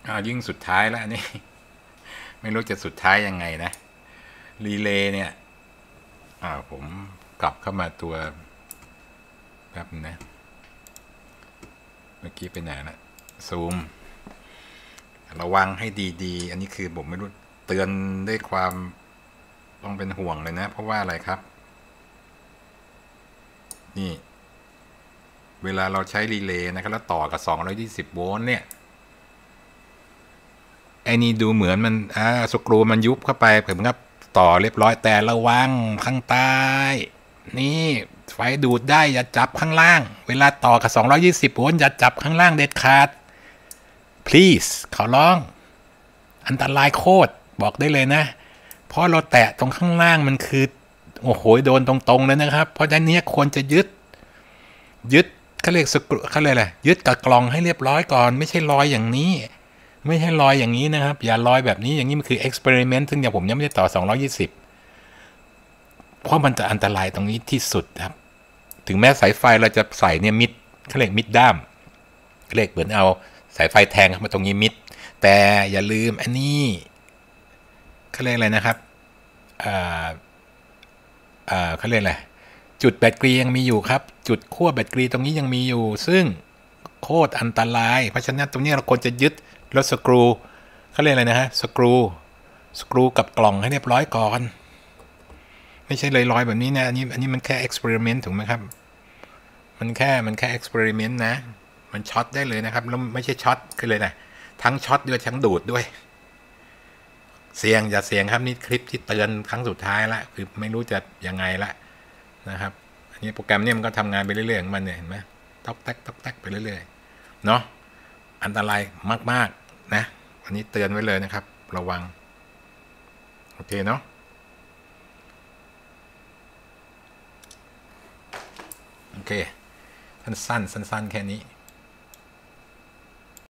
ยิ่งสุดท้ายแล้วอันนี้ ไม่รู้จะสุดท้ายยังไงนะรีเลย์เนี่ยผมกลับเข้ามาตัวแบบนะเมื่อกี้ไปไหนนะซูมระวังให้ดีๆอันนี้คือผมไม่รู้เตือนด้วยความต้องเป็นห่วงเลยนะเพราะว่าอะไรครับนี่เวลาเราใช้รีเลย์นะครับแล้วต่อกับ220 โวลต์เนี่ยไอ้นี่ดูเหมือนมันสกรูมันยุบเข้าไปผมก็ต่อเรียบร้อยแต่ระวังข้างใต้นี่ไฟดูดได้อย่าจับข้างล่างเวลาต่อกับ220 โวลต์อย่าจับข้างล่างเด็ดขาด please ขอร้องอันตรายโคตรบอกได้เลยนะเพราะเราแตะตรงข้างล่างมันคือโอ้โหโดนตรงๆเลยนะครับเพราะฉะนั้นเนี่ยควรจะยึดเขาเรียกสกรูเขาเรียกอะไรยึดกับกล่องให้เรียบร้อยก่อนไม่ใช่ลอยอย่างนี้ไม่ใช่ลอยอย่างนี้นะครับอย่าลอยแบบนี้อย่างนี้มันคือเอ็กซ์เพร์เมนต์ซึ่งอย่างผมยังไม่ได้ต่อ220เพราะมันจะอันตรายตรงนี้ที่สุดครับถึงแม้สายไฟเราจะใส่เนี่ยมิดเขาเรียกมิดด้ามเขาเรียกเหมือนเอาสายไฟแทงเข้ามาตรงนี้มิดแต่อย่าลืมอันนี้เขาเรียกอะไรนะครับเขาเรียกอะไรจุดแบตเตอรี่ยังมีอยู่ครับจุดขั้วแบตเตอรี่ตรงนี้ยังมีอยู่ซึ่งโคตรอันตรายเพราะฉะนั้นตรงนี้เราควรจะยึดรถสกรูเขาเรียกอะไรนะฮะสกรูกับกล่องให้เรียบร้อยก่อนไม่ใช่ลอยๆแบบนี้นะอันนี้มันแค่เอ็กซ์เพร์เมนต์ถูกไหมครับมันแค่เอ็กซ์เพร์เมนต์นะมันช็อตได้เลยนะครับแล้วไม่ใช่ช็อตคือเลยนะทั้งช็อตด้วยทั้งดูดด้วยเสียงอย่าเสียงครับนี่คลิปที่เตือนครั้งสุดท้ายละคือไม่รู้จะยังไงละนะครับอันนี้โปรแกรมเนี่ยมันก็ทำงานไปเรื่อยๆของมันเนี่ยเห็นไหมต๊อกแต๊กไปเรื่อยๆเนาะอันตรายมากๆนะอันนี้เตือนไว้เลยนะครับระวังโอเคเนาะโอเคสั้นๆแค่นี้